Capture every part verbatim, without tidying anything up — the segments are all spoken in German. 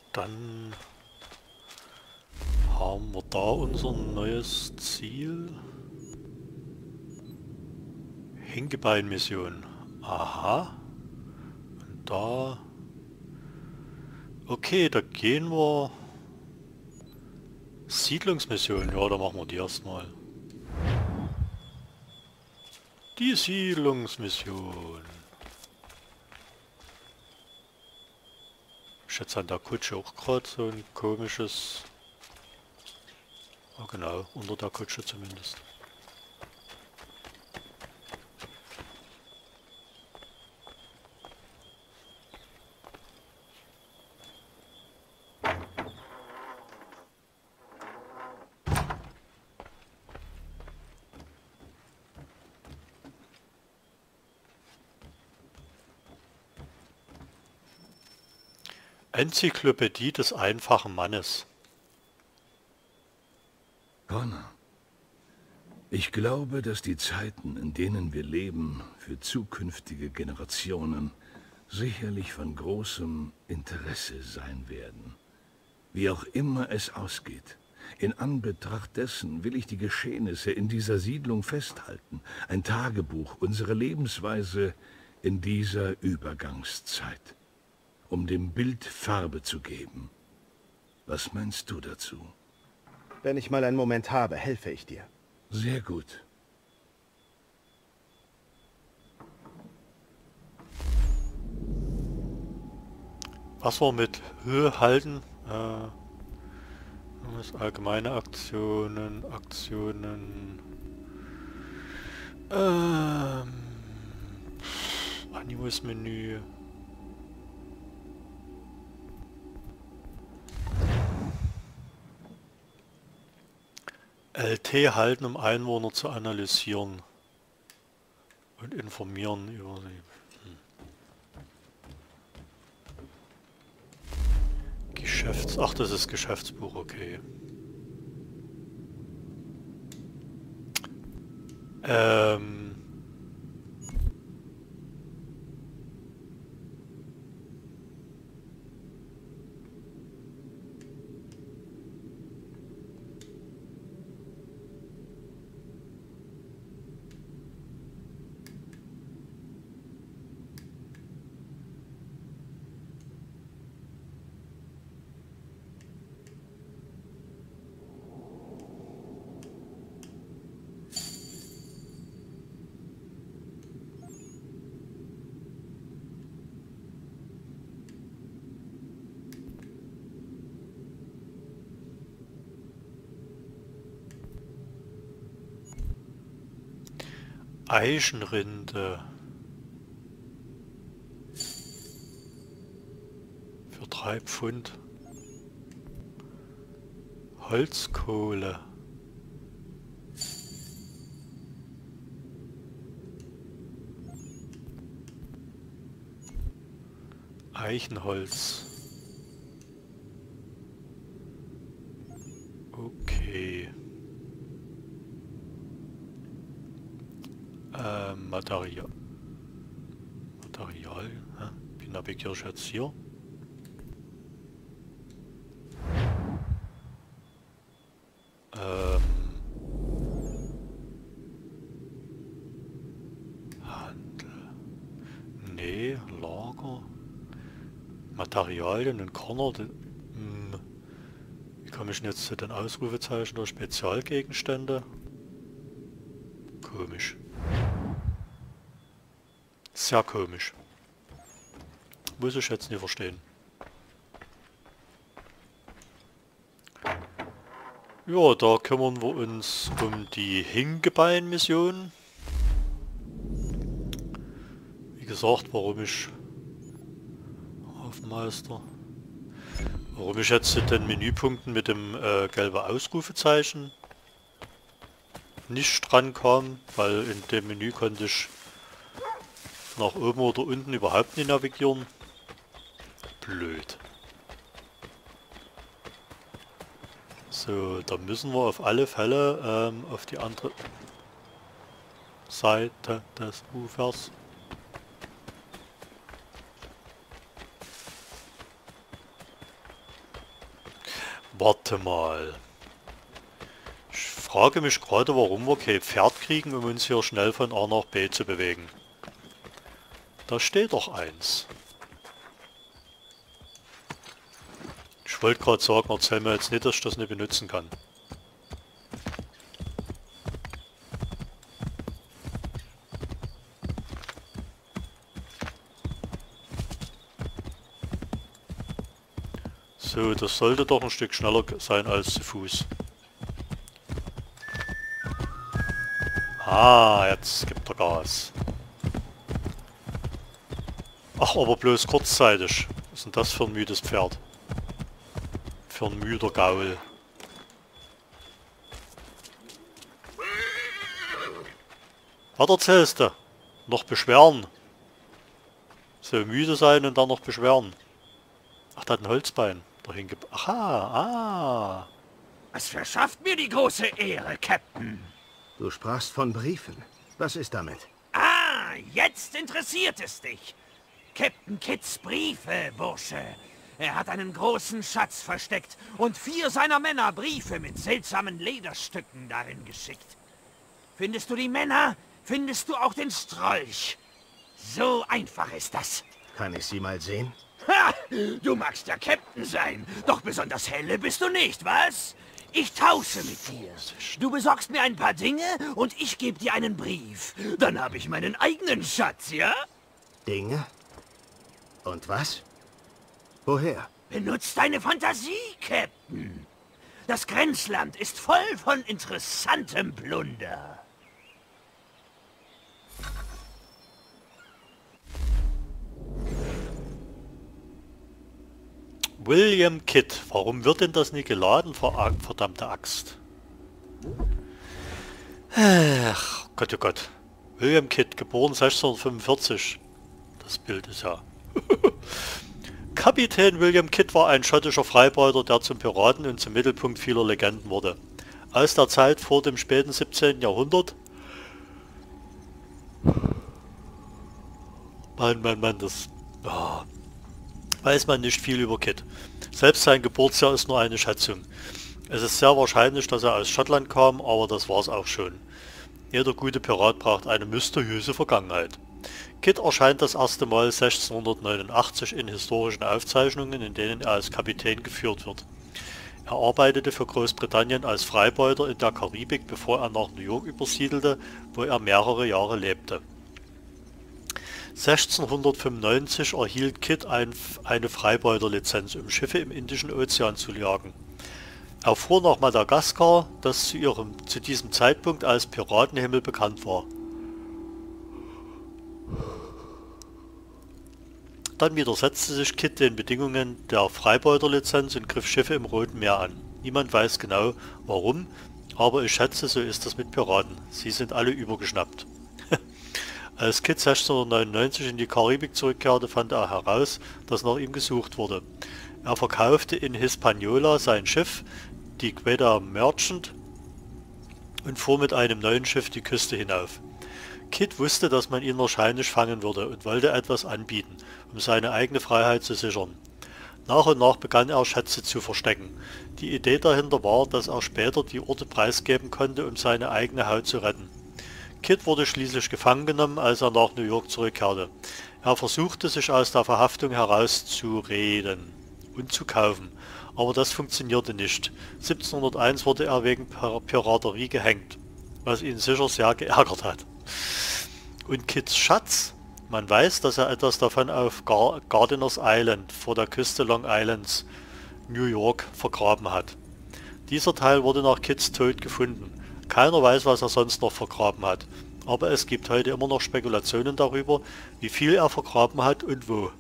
Dann haben wir da unser neues Ziel. Hinkebein-Mission. Aha. Und da... Okay, da gehen wir... Siedlungsmission. Ja, da machen wir die erstmal. Die Siedlungsmission. Ich schätze an der Kutsche auch gerade so ein komisches... Oh genau, unter der Kutsche zumindest. Enzyklopädie des einfachen Mannes. Connor, ich glaube, dass die Zeiten, in denen wir leben, für zukünftige Generationen sicherlich von großem Interesse sein werden. Wie auch immer es ausgeht, in Anbetracht dessen will ich die Geschehnisse in dieser Siedlung festhalten. Ein Tagebuch, unsere Lebensweise in dieser Übergangszeit, um dem Bild Farbe zu geben. Was meinst du dazu? Wenn ich mal einen Moment habe, helfe ich dir. Sehr gut. Was wir mit Höhe halten, äh, allgemeine Aktionen, Aktionen, ähm, Animus-Menü. L T halten, um Einwohner zu analysieren und informieren über sie. Hm. Geschäfts... Ach, das ist Geschäftsbuch, okay. Ähm... Eichenrinde. Für drei Pfund. Holzkohle. Eichenholz. Okay. Äh, Material. Material. Hä? Wie navigiere ich jetzt hier? Ähm. Handel. Nee, Lager. Materialien und Corner. Hm. Wie komme ich denn jetzt zu den Ausrufezeichen der Spezialgegenstände? Komisch. Sehr komisch. Muss ich jetzt nicht verstehen. Ja, da kümmern wir uns um die Hinkebein-Mission. Wie gesagt, warum ich Hafenmeister, warum ich jetzt zu den Menüpunkten mit dem äh, gelben Ausrufezeichen nicht dran kam, weil in dem Menü konnte ich nach oben oder unten überhaupt nicht navigieren. Blöd. So, da müssen wir auf alle Fälle ähm, auf die andere Seite des Ufers. Warte mal. Ich frage mich gerade, warum wir kein Pferd kriegen, um uns hier schnell von A nach B zu bewegen. Da steht doch eins. Ich wollte gerade sagen, erzähl mir jetzt nicht, dass ich das nicht benutzen kann. So, das sollte doch ein Stück schneller sein als zu Fuß. Ah, jetzt gibt er Gas. Ach, aber bloß kurzzeitig. Was ist denn das für ein müdes Pferd? Für ein müder Gaul. Was erzählst du? Noch beschweren? So müde sein und dann noch beschweren. Ach, da hat ein Holzbein dahin ge... Aha, ah. Es verschafft mir die große Ehre, Captain. Du sprachst von Briefen. Was ist damit? Ah, jetzt interessiert es dich. Captain Kidds Briefe, Bursche. Er hat einen großen Schatz versteckt und vier seiner Männer Briefe mit seltsamen Lederstücken darin geschickt. Findest du die Männer, findest du auch den Strolch. So einfach ist das. Kann ich sie mal sehen? Ha! Du magst der Captain sein, doch besonders helle bist du nicht, was? Ich tausche mit dir. Du besorgst mir ein paar Dinge und ich gebe dir einen Brief. Dann habe ich meinen eigenen Schatz, ja? Dinge? Und was? Woher? Benutzt deine Fantasie, Captain. Das Grenzland ist voll von interessantem Plunder. William Kidd. Warum wird denn das nie geladen, verdammte Axt? Ach, Gott, oh Gott. William Kidd, geboren sechzehnhundertfünfundvierzig. Das Bild ist ja... Kapitän William Kidd war ein schottischer Freibeuter, der zum Piraten und zum Mittelpunkt vieler Legenden wurde. Aus der Zeit vor dem späten siebzehnten Jahrhundert... Mann, Mann, Mann, das... Oh, weiß man nicht viel über Kidd. Selbst sein Geburtsjahr ist nur eine Schätzung. Es ist sehr wahrscheinlich, dass er aus Schottland kam, aber das war's auch schon. Jeder gute Pirat braucht eine mysteriöse Vergangenheit. Kidd erscheint das erste Mal sechzehnhundertneunundachtzig in historischen Aufzeichnungen, in denen er als Kapitän geführt wird. Er arbeitete für Großbritannien als Freibeuter in der Karibik, bevor er nach New York übersiedelte, wo er mehrere Jahre lebte. sechzehnhundertfünfundneunzig erhielt Kidd ein, eine Freibeuterlizenz, um Schiffe im Indischen Ozean zu jagen. Er fuhr nach Madagaskar, das zu, ihrem, zu diesem Zeitpunkt als Piratenhimmel bekannt war. Dann widersetzte sich Kidd den Bedingungen der Freibeuterlizenz und griff Schiffe im Roten Meer an. Niemand weiß genau warum, aber ich schätze, so ist das mit Piraten. Sie sind alle übergeschnappt. Als Kidd sechzehnhundertneunundneunzig in die Karibik zurückkehrte, fand er heraus, dass nach ihm gesucht wurde. Er verkaufte in Hispaniola sein Schiff, die Quedda Merchant, und fuhr mit einem neuen Schiff die Küste hinauf. Kidd wusste, dass man ihn wahrscheinlich fangen würde und wollte etwas anbieten, um seine eigene Freiheit zu sichern. Nach und nach begann er, Schätze zu verstecken. Die Idee dahinter war, dass er später die Orte preisgeben konnte, um seine eigene Haut zu retten. Kidd wurde schließlich gefangen genommen, als er nach New York zurückkehrte. Er versuchte, sich aus der Verhaftung herauszureden und zu kaufen, aber das funktionierte nicht. siebzehnhunderteins wurde er wegen Piraterie gehängt, was ihn sicher sehr geärgert hat. Und Kidds Schatz? Man weiß, dass er etwas davon auf Gar Gardiner's Island vor der Küste Long Islands, New York, vergraben hat. Dieser Teil wurde nach Kidds Tod gefunden. Keiner weiß, was er sonst noch vergraben hat, aber es gibt heute immer noch Spekulationen darüber, wie viel er vergraben hat und wo.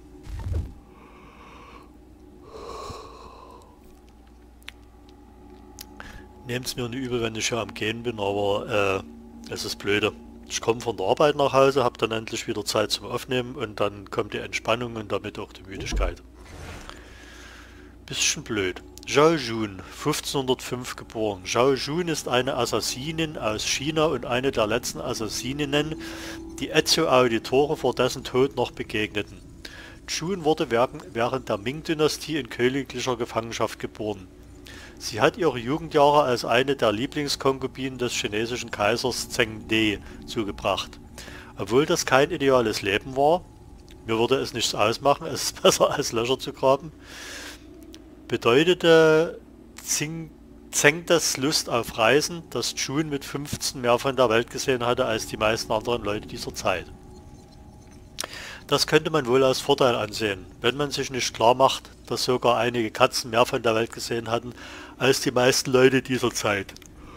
Nehmt's mir nicht übel, wenn ich hier am Gehen bin, aber äh, es ist blöde. Ich komme von der Arbeit nach Hause, habe dann endlich wieder Zeit zum Aufnehmen und dann kommt die Entspannung und damit auch die Müdigkeit. Bisschen blöd. Zhao Jun, fünfzehnhundertfünf geboren. Zhao Jun ist eine Assassinin aus China und eine der letzten Assassininnen, die Ezio Auditore vor dessen Tod noch begegneten. Jun wurde während der Ming-Dynastie in königlicher Gefangenschaft geboren. Sie hat ihre Jugendjahre als eine der Lieblingskonkubinen des chinesischen Kaisers Zhengde zugebracht. Obwohl das kein ideales Leben war, mir würde es nichts ausmachen, es ist besser als Löcher zu graben, bedeutete Zhengdes Lust auf Reisen, dass Jun mit fünfzehn mehr von der Welt gesehen hatte als die meisten anderen Leute dieser Zeit. Das könnte man wohl als Vorteil ansehen, wenn man sich nicht klar macht, dass sogar einige Katzen mehr von der Welt gesehen hatten als die meisten Leute dieser Zeit.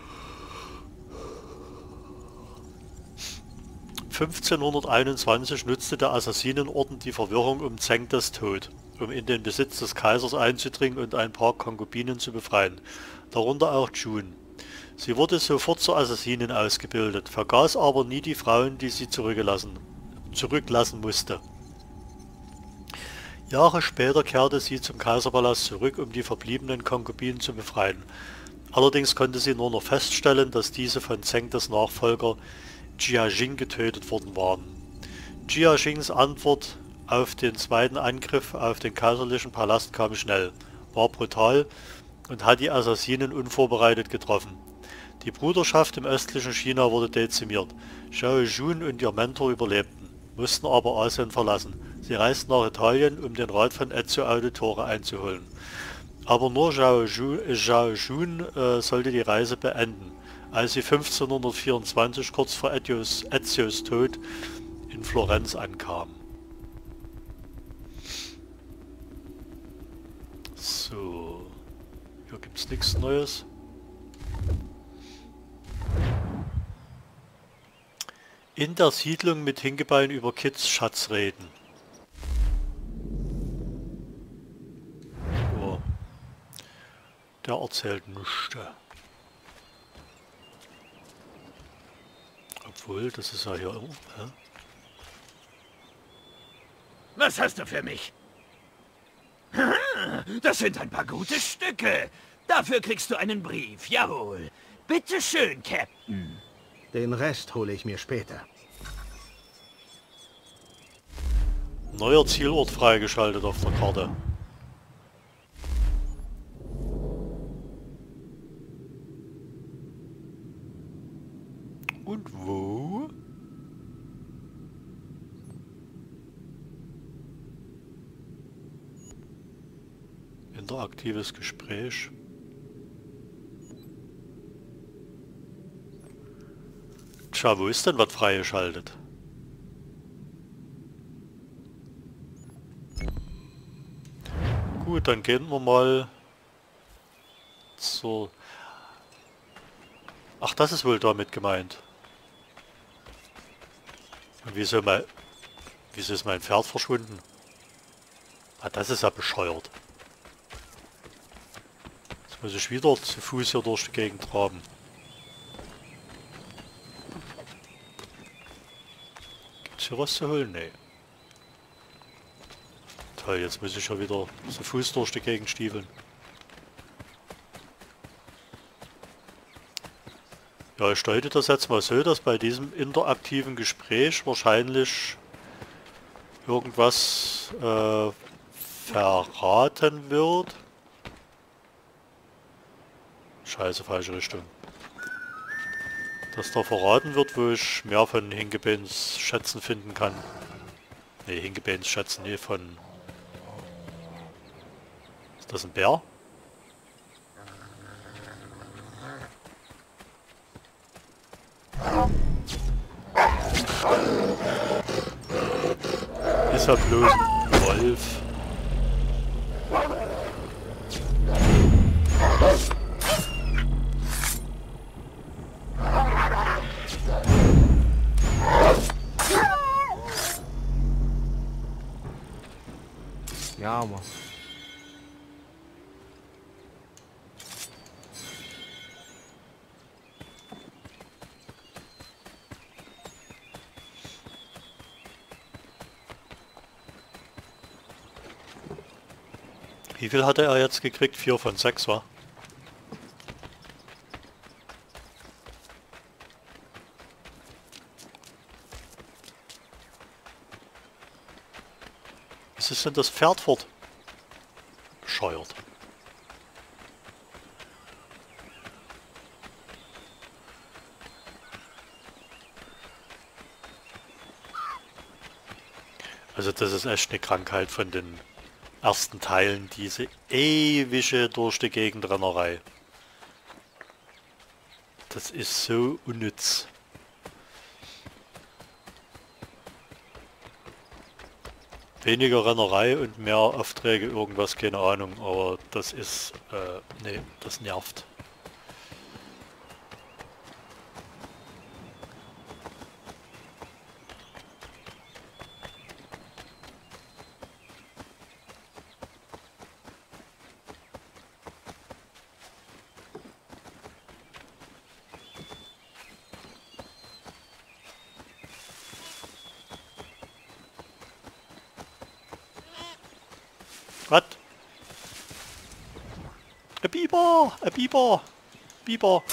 fünfzehnhunderteinundzwanzig nutzte der Assassinenorden die Verwirrung um Zhengdes Tod, um in den Besitz des Kaisers einzudringen und ein paar Konkubinen zu befreien, darunter auch Jun. Sie wurde sofort zur Assassinin ausgebildet, vergaß aber nie die Frauen, die sie zurückgelassen, zurücklassen musste. Jahre später kehrte sie zum Kaiserpalast zurück, um die verbliebenen Konkubinen zu befreien. Allerdings konnte sie nur noch feststellen, dass diese von Zhengdes Nachfolger Jia Jing getötet worden waren. Jia Jings Antwort auf den zweiten Angriff auf den kaiserlichen Palast kam schnell, war brutal und hat die Assassinen unvorbereitet getroffen. Die Bruderschaft im östlichen China wurde dezimiert. Zhao Jun und ihr Mentor überlebten, mussten aber Asien verlassen. Sie reisten nach Italien, um den Rat von Ezio Auditore einzuholen. Aber nur Zhao Jun, Zhao Jun äh, sollte die Reise beenden, als sie fünfzehnhundertvierundzwanzig kurz vor Ezios, Ezios Tod in Florenz ankam. So, hier gibt es nichts Neues. In der Siedlung mit Hinkebein über Kids Schatz reden. Oh. Der erzählt nichts. Obwohl, das ist ja hier immer. Hä? Was hast du für mich? Das sind ein paar gute Stücke. Dafür kriegst du einen Brief, jawohl. Bitte schön, Captain. Den Rest hole ich mir später. Neuer Zielort freigeschaltet auf der Karte. Und wo? Interaktives Gespräch. Tja, wo ist denn was freigeschaltet? Gut, dann gehen wir mal zur... Ach, das ist wohl damit gemeint. Und wieso mal... Wieso ist mein Pferd verschwunden? Ah, das ist ja bescheuert. Jetzt muss ich wieder zu Fuß hier durch die Gegend traben. Gibt's hier was zu holen? Nee. Toll, jetzt muss ich ja wieder zu Fuß durch die Gegend stiefeln. Ja, ich deute das jetzt mal so, dass bei diesem interaktiven Gespräch wahrscheinlich irgendwas äh, verraten wird. Scheiße, falsche Richtung. Dass da verraten wird, wo ich mehr von Hinkebeins Schätzen finden kann. Ne, Hinkebeins Schätzen, nee, von... Ist das ein Bär? Ist ja bloß ein Wolf. Ja, Mann. Wie viel hatte er jetzt gekriegt? Vier von sechs, war? Was ist denn das Pferd fort? Bescheuert. Also das ist echt eine Krankheit von den ersten Teilen, diese ewige durch die Gegend Rennerei. Das ist so unnütz. Weniger Rennerei und mehr Aufträge, irgendwas, keine Ahnung, aber das ist, äh, nee, das nervt. Was? Ein Biber! Ein Biber! Biber!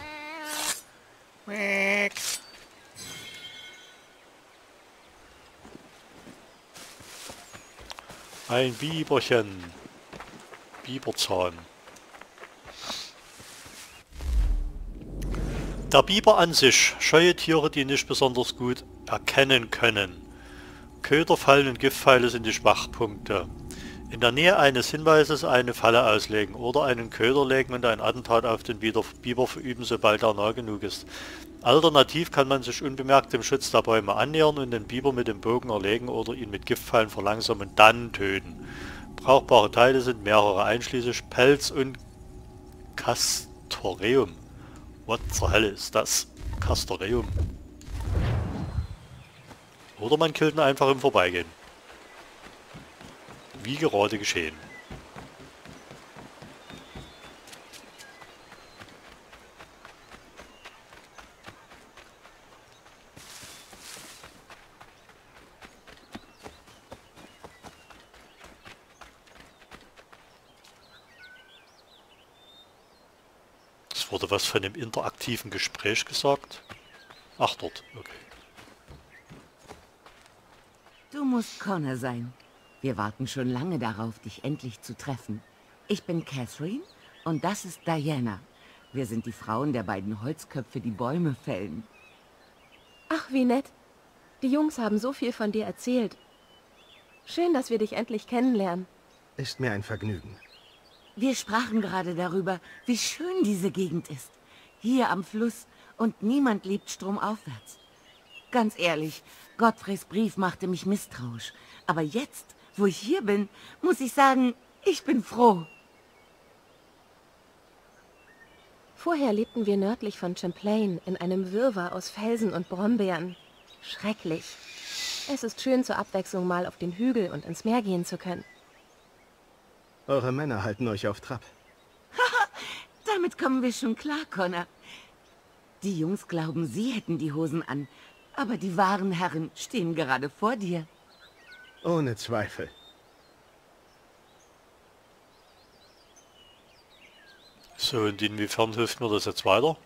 Ein Biberchen. Biberzahn. Der Biber an sich, scheue Tiere, die nicht besonders gut erkennen können. Köder, Fallen und Giftpfeile sind die Schwachpunkte. In der Nähe eines Hinweises eine Falle auslegen oder einen Köder legen und ein Attentat auf den Biber verüben, sobald er nah genug ist. Alternativ kann man sich unbemerkt dem Schutz der Bäume annähern und den Biber mit dem Bogen erlegen oder ihn mit Giftpfeilen verlangsamen und dann töten. Brauchbare Teile sind mehrere, einschließlich Pelz und Castoreum. What zur Hölle ist das? Castoreum. Oder man killt ihn einfach im Vorbeigehen. Wie gerade geschehen. Es wurde was von einem interaktiven Gespräch gesagt. Ach, dort, okay. Du musst Connor sein. Wir warten schon lange darauf, dich endlich zu treffen. Ich bin Catherine und das ist Diana. Wir sind die Frauen der beiden Holzköpfe, die Bäume fällen. Ach, wie nett. Die Jungs haben so viel von dir erzählt. Schön, dass wir dich endlich kennenlernen. Ist mir ein Vergnügen. Wir sprachen gerade darüber, wie schön diese Gegend ist. Hier am Fluss und niemand lebt stromaufwärts. Ganz ehrlich, Godfreys Brief machte mich misstrauisch. Aber jetzt, wo ich hier bin, muss ich sagen, ich bin froh. Vorher lebten wir nördlich von Champlain in einem Wirrwarr aus Felsen und Brombeeren. Schrecklich. Es ist schön, zur Abwechslung mal auf den Hügel und ins Meer gehen zu können. Eure Männer halten euch auf Trab. Damit kommen wir schon klar, Connor. Die Jungs glauben, sie hätten die Hosen an, aber die wahren Herren stehen gerade vor dir. Ohne Zweifel. So, und inwiefern hilft mir das jetzt weiter?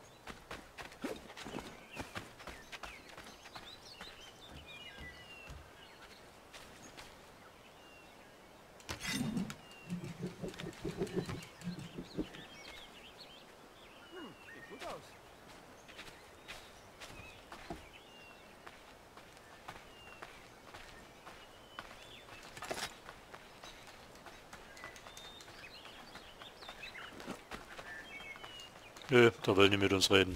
Nö, da will nicht mit uns reden.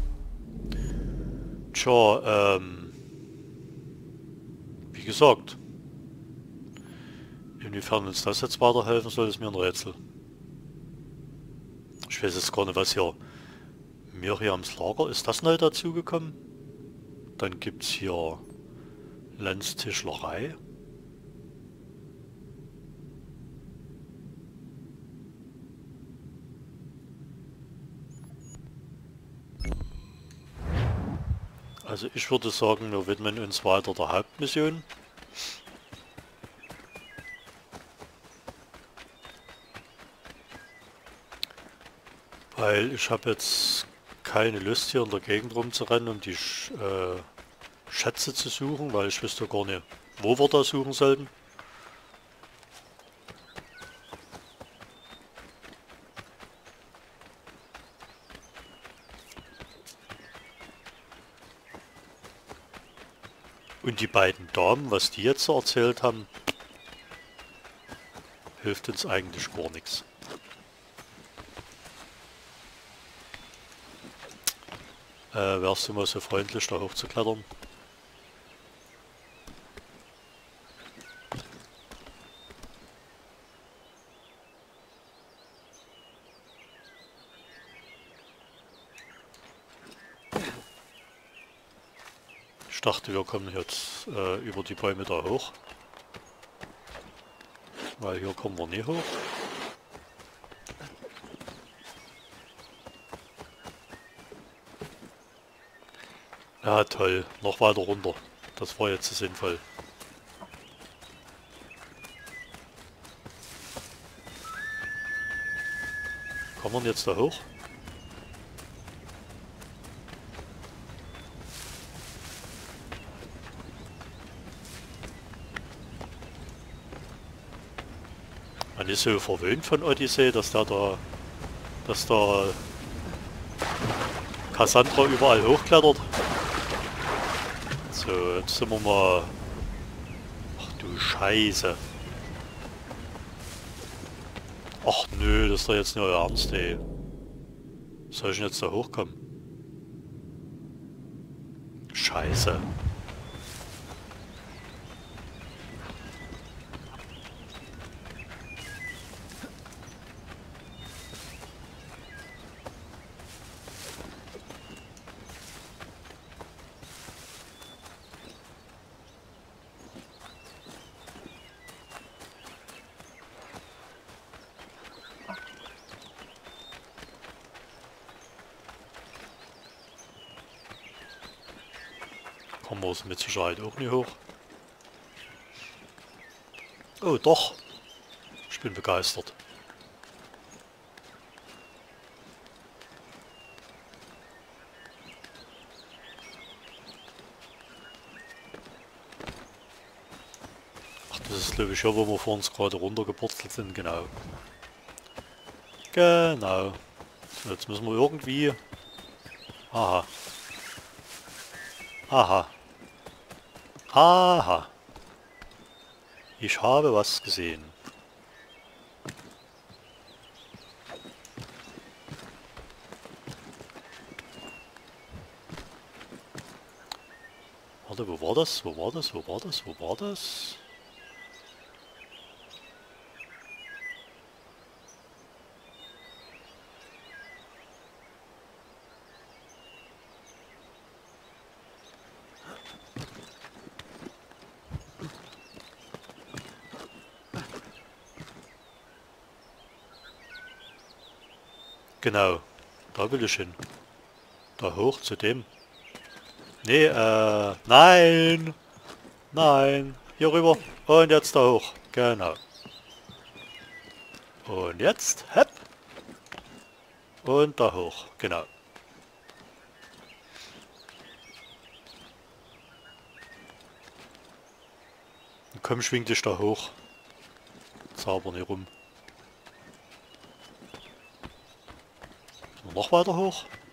Tja, ähm... wie gesagt. Inwiefern uns das jetzt weiterhelfen soll, ist mir ein Rätsel. Ich weiß jetzt gar nicht, was hier... Miriams Lager, ist das neu dazugekommen? Dann gibt's hier... Lenz Tischlerei. Also ich würde sagen, wir widmen uns weiter der Hauptmission. Weil ich habe jetzt keine Lust hier in der Gegend rumzurennen, um die Sch äh, Schätze zu suchen, weil ich wüsste gar nicht, wo wir da suchen sollten. Und die beiden Damen, was die jetzt so erzählt haben, hilft uns eigentlich gar nichts. Äh, wärst du mal so freundlich, da hochzuklettern? Ich dachte, wir kommen jetzt äh, über die Bäume da hoch. Weil hier kommen wir nie hoch. Ja, toll. Noch weiter runter. Das war jetzt sinnvoll. Kommen wir jetzt da hoch? Man ist so verwöhnt von Odyssey, dass der da, dass da Cassandra überall hochklettert. So, jetzt sind wir mal... Ach du Scheiße. Ach nö, das ist doch jetzt nur ernst, ey. Soll ich denn jetzt da hochkommen? Scheiße. Kommen wir es mit Sicherheit auch nicht hoch. Oh doch. Ich bin begeistert. Ach, das ist glaube ich hier, wo wir vor uns gerade runtergepurzelt sind, genau. Genau. So, jetzt müssen wir irgendwie... Aha. Aha. Aha. Ich habe was gesehen. Warte, wo war das? Wo war das? Wo war das? Wo war das? Genau, da will ich hin. Da hoch zu dem. Nee, äh, nein! Nein! Hier rüber. Und jetzt da hoch. Genau. Und jetzt, hepp. Und da hoch. Genau. Und komm, schwing dich da hoch. Zauber nicht rum. Noch weiter hoch?